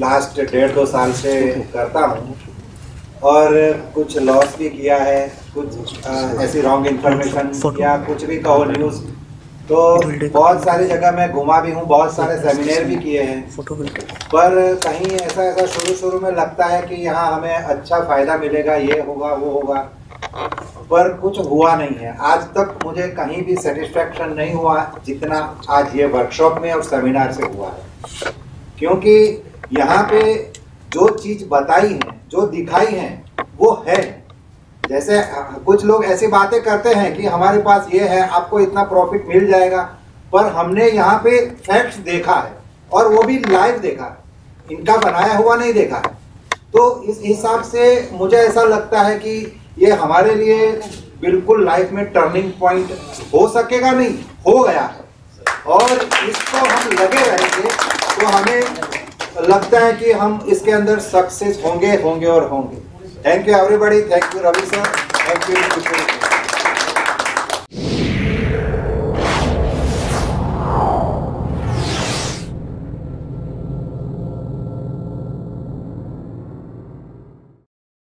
Last 1.5-2 साल से करता हूँ और कुछ लॉस भी किया है, कुछ ऐसी रॉन्ग इन्फॉर्मेशन या कुछ भी कहो न्यूज़, तो बहुत सारी जगह मैं घुमा भी हूँ, बहुत सारे सेमिनार भी किए हैं, पर कहीं ऐसा शुरू में लगता है कि यहाँ हमें अच्छा फ़ायदा मिलेगा, ये होगा वो होगा, पर कुछ हुआ नहीं है। आज तक मुझे कहीं भी सेटिस्फैक्शन नहीं हुआ जितना आज ये वर्कशॉप में और सेमिनार से हुआ है, क्योंकि यहाँ पे जो चीज़ बताई है, जो दिखाई है वो है। जैसे कुछ लोग ऐसी बातें करते हैं कि हमारे पास ये है, आपको इतना प्रॉफिट मिल जाएगा, पर हमने यहाँ पे फैक्ट्स देखा है और वो भी लाइव देखा है, इनका बनाया हुआ नहीं देखा है। तो इस हिसाब से मुझे ऐसा लगता है कि ये हमारे लिए बिल्कुल लाइफ में टर्निंग पॉइंट हो सकेगा, नहीं हो गया है और इसको हम लगे रहेंगे तो हमें लगता है कि हम इसके अंदर सक्सेस होंगे और होंगे। Thank you everybody, thank you Ravi sir, thank you.